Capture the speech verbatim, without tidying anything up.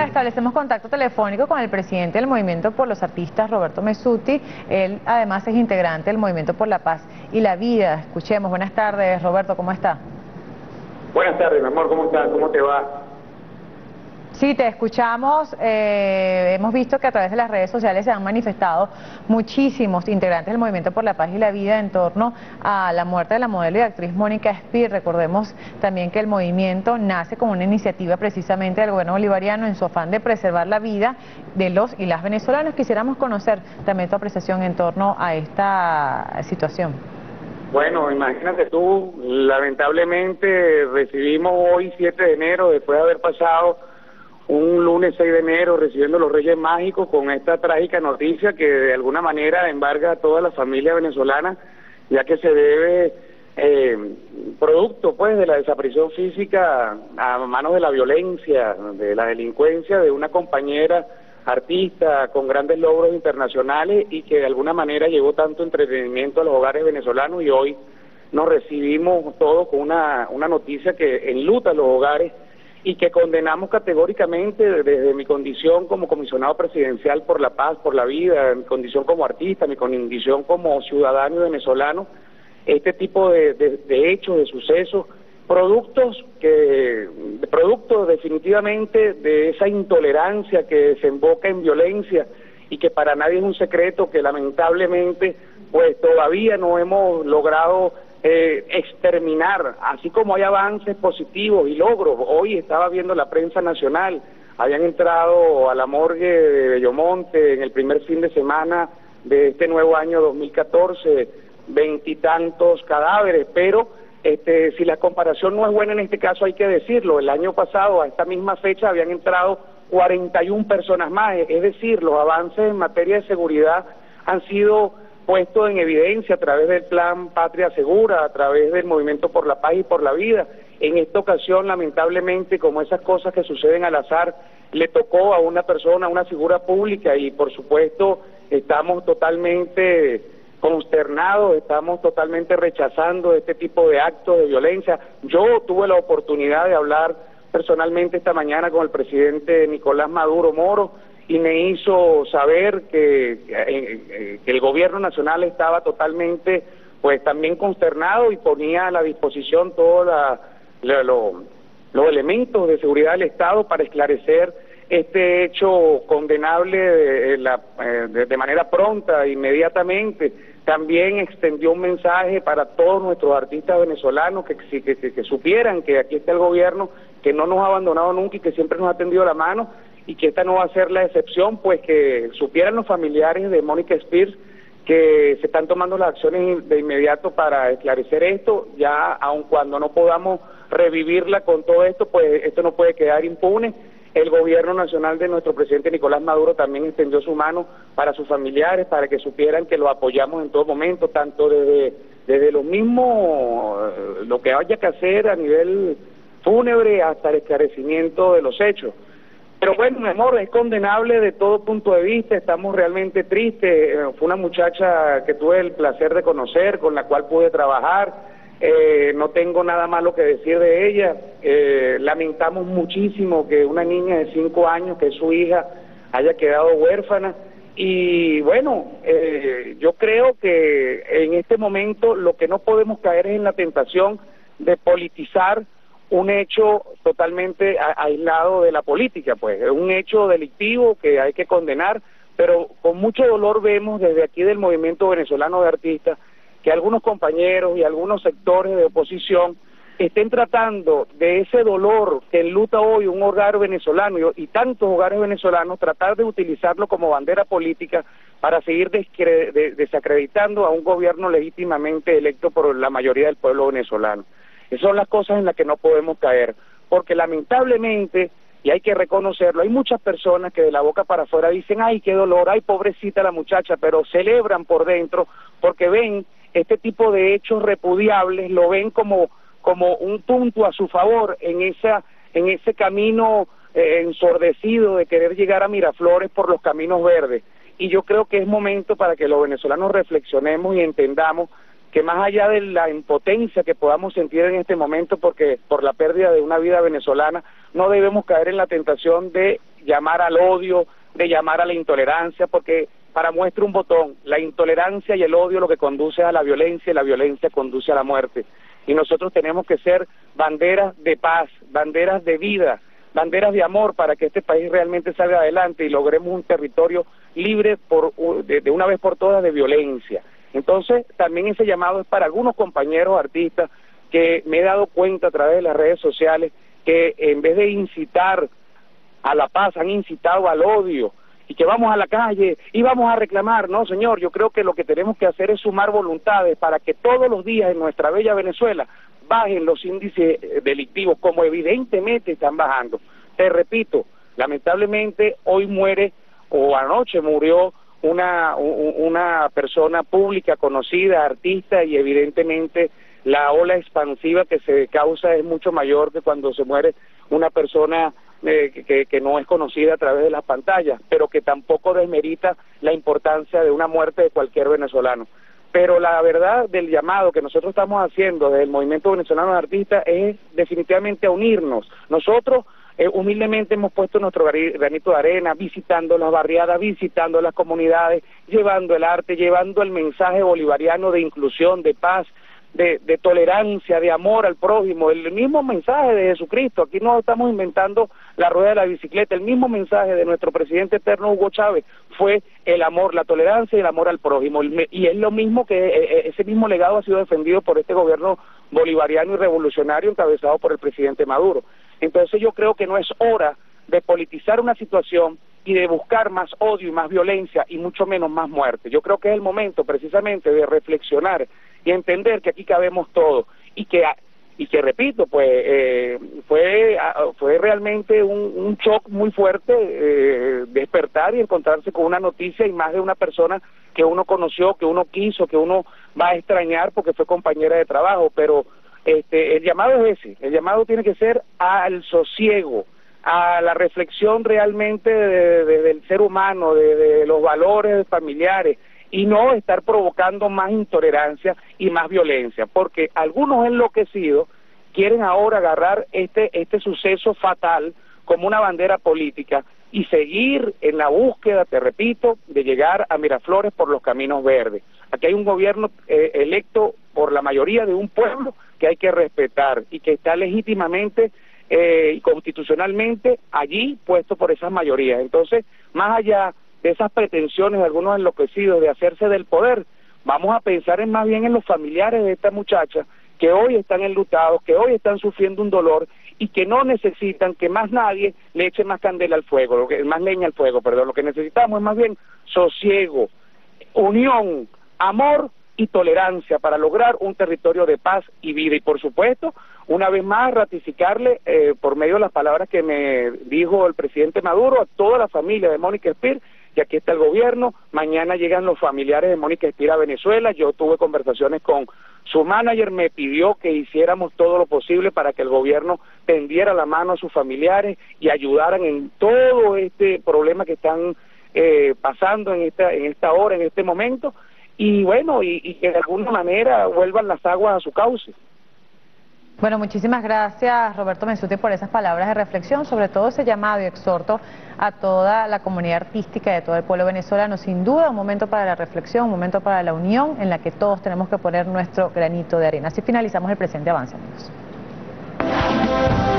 establecemos contacto telefónico con el presidente del Movimiento por los Artistas, Roberto Messuti. Él además es integrante del Movimiento por la Paz y la Vida. Escuchemos. Buenas tardes, Roberto, ¿cómo está? Buenas tardes, mi amor, ¿cómo estás? ¿Cómo te va? Sí, te escuchamos. Eh, hemos visto que a través de las redes sociales se han manifestado muchísimos integrantes del Movimiento por la Paz y la Vida en torno a la muerte de la modelo y actriz Mónica Espír. Recordemos también que el movimiento nace como una iniciativa precisamente del gobierno bolivariano en su afán de preservar la vida de los y las venezolanas. Quisiéramos conocer también tu apreciación en torno a esta situación. Bueno, imagínate tú, lamentablemente recibimos hoy siete de enero, después de haber pasado un lunes seis de enero recibiendo los Reyes Mágicos, con esta trágica noticia que de alguna manera embarga a toda la familia venezolana, ya que se debe, eh, producto pues de la desaparición física a manos de la violencia, de la delincuencia de una compañera artista con grandes logros internacionales y que de alguna manera llevó tanto entretenimiento a los hogares venezolanos, y hoy nos recibimos todos con una, una noticia que enluta a los hogares y que condenamos categóricamente desde mi condición como comisionado presidencial por la paz, por la vida, mi condición como artista, mi condición como ciudadano venezolano, este tipo de, de, de hechos, de sucesos, productos que, productos definitivamente de esa intolerancia que desemboca en violencia, y que para nadie es un secreto que lamentablemente pues todavía no hemos logrado Eh, exterminar, así como hay avances positivos y logros. Hoy estaba viendo la prensa nacional, habían entrado a la morgue de Bellomonte en el primer fin de semana de este nuevo año dos mil catorce, veintitantos cadáveres, pero este, si la comparación no es buena en este caso hay que decirlo, el año pasado a esta misma fecha habían entrado cuarenta y una personas más, es decir, los avances en materia de seguridad han sido puesto en evidencia a través del Plan Patria Segura, a través del Movimiento por la Paz y por la Vida. En esta ocasión, lamentablemente, como esas cosas que suceden al azar, le tocó a una persona, a una figura pública, y por supuesto estamos totalmente consternados, estamos totalmente rechazando este tipo de actos de violencia. Yo tuve la oportunidad de hablar personalmente esta mañana con el presidente Nicolás Maduro Moro, y me hizo saber que, eh, que el gobierno nacional estaba totalmente, pues también consternado, y ponía a la disposición todos la, la, lo, los elementos de seguridad del Estado para esclarecer este hecho condenable de, la, de, de manera pronta, inmediatamente. También extendió un mensaje para todos nuestros artistas venezolanos que, que, que, que supieran que aquí está el gobierno, que no nos ha abandonado nunca y que siempre nos ha tendido la mano, y que esta no va a ser la excepción, pues que supieran los familiares de Mónica Espír que se están tomando las acciones de inmediato para esclarecer esto, ya aun cuando no podamos revivirla con todo esto, pues esto no puede quedar impune. El gobierno nacional de nuestro presidente Nicolás Maduro también extendió su mano para sus familiares, para que supieran que lo apoyamos en todo momento, tanto desde, desde lo mismo, lo que haya que hacer a nivel fúnebre, hasta el esclarecimiento de los hechos. Pero bueno, mi amor, es condenable de todo punto de vista, estamos realmente tristes. Fue una muchacha que tuve el placer de conocer, con la cual pude trabajar, eh, no tengo nada malo que decir de ella. Eh, lamentamos muchísimo que una niña de cinco años, que es su hija, haya quedado huérfana, y bueno, eh, yo creo que en este momento lo que no podemos caer es en la tentación de politizar un hecho totalmente aislado de la política, pues es un hecho delictivo que hay que condenar, pero con mucho dolor vemos desde aquí del Movimiento Venezolano de Artistas que algunos compañeros y algunos sectores de oposición estén tratando de ese dolor que enluta hoy un hogar venezolano y, y tantos hogares venezolanos, tratar de utilizarlo como bandera política para seguir descre de desacreditando a un gobierno legítimamente electo por la mayoría del pueblo venezolano. Esas son las cosas en las que no podemos caer, porque lamentablemente, y hay que reconocerlo, hay muchas personas que de la boca para afuera dicen, ay, qué dolor, ay, pobrecita la muchacha, pero celebran por dentro porque ven este tipo de hechos repudiables, lo ven como, como un punto a su favor en, esa, en ese camino eh, ensordecido de querer llegar a Miraflores por los caminos verdes. Y yo creo que es momento para que los venezolanos reflexionemos y entendamos que más allá de la impotencia que podamos sentir en este momento porque por la pérdida de una vida venezolana, no debemos caer en la tentación de llamar al odio, de llamar a la intolerancia, porque para muestra un botón, la intolerancia y el odio lo que conduce a la violencia y la violencia conduce a la muerte. Y nosotros tenemos que ser banderas de paz, banderas de vida, banderas de amor para que este país realmente salga adelante y logremos un territorio libre por, de, de una vez por todas de violencia. Entonces, también ese llamado es para algunos compañeros artistas que me he dado cuenta a través de las redes sociales que en vez de incitar a la paz han incitado al odio y que vamos a la calle y vamos a reclamar. No, señor, yo creo que lo que tenemos que hacer es sumar voluntades para que todos los días en nuestra bella Venezuela bajen los índices delictivos, como evidentemente están bajando. Te repito, lamentablemente hoy muere, o anoche murió, una, una persona pública, conocida, artista, y evidentemente la ola expansiva que se causa es mucho mayor que cuando se muere una persona eh, que, que no es conocida a través de las pantallas, pero que tampoco desmerita la importancia de una muerte de cualquier venezolano. Pero la verdad del llamado que nosotros estamos haciendo desde el Movimiento Venezolano de Artistas es definitivamente a unirnos. Nosotros eh, humildemente hemos puesto nuestro granito de arena, visitando las barriadas, visitando las comunidades, llevando el arte, llevando el mensaje bolivariano de inclusión, de paz, De, de tolerancia, de amor al prójimo, el mismo mensaje de Jesucristo. Aquí no estamos inventando la rueda de la bicicleta, el mismo mensaje de nuestro presidente eterno Hugo Chávez fue el amor, la tolerancia y el amor al prójimo, y es lo mismo que ese mismo legado ha sido defendido por este gobierno bolivariano y revolucionario encabezado por el presidente Maduro. Entonces yo creo que no es hora de politizar una situación y de buscar más odio y más violencia y mucho menos más muerte. Yo creo que es el momento precisamente de reflexionar y entender que aquí cabemos todos y que y que repito pues eh, fue fue realmente un, un shock muy fuerte eh, despertar y encontrarse con una noticia y más de una persona que uno conoció, que uno quiso, que uno va a extrañar porque fue compañera de trabajo, pero este el llamado es ese, el llamado tiene que ser al sosiego, a la reflexión realmente de, de, del ser humano, de, de los valores familiares, y no estar provocando más intolerancia y más violencia, porque algunos enloquecidos quieren ahora agarrar este este suceso fatal como una bandera política y seguir en la búsqueda, te repito, de llegar a Miraflores por los caminos verdes. Aquí hay un gobierno eh, electo por la mayoría de un pueblo que hay que respetar y que está legítimamente eh, y constitucionalmente allí puesto por esas mayorías. Entonces, más allá de esas pretensiones de algunos enloquecidos de hacerse del poder, vamos a pensar en más bien en los familiares de esta muchacha que hoy están enlutados, que hoy están sufriendo un dolor y que no necesitan que más nadie le eche más candela al fuego, lo que, más leña al fuego, perdón. Lo que necesitamos es más bien sosiego, unión, amor y tolerancia para lograr un territorio de paz y vida. Y por supuesto, una vez más ratificarle eh, por medio de las palabras que me dijo el presidente Maduro a toda la familia de Mónica Espir, que aquí está el gobierno, mañana llegan los familiares de Mónica Espir a Venezuela. Yo tuve conversaciones con su manager, me pidió que hiciéramos todo lo posible para que el gobierno tendiera la mano a sus familiares y ayudaran en todo este problema que están eh, pasando en esta, en esta hora, en este momento, y bueno, y, y que de alguna manera vuelvan las aguas a su cauce. Bueno, muchísimas gracias, Roberto Menzuti, por esas palabras de reflexión, sobre todo ese llamado y exhorto a toda la comunidad artística de todo el pueblo venezolano. Sin duda, un momento para la reflexión, un momento para la unión, en la que todos tenemos que poner nuestro granito de arena. Así finalizamos el presente avance, amigos.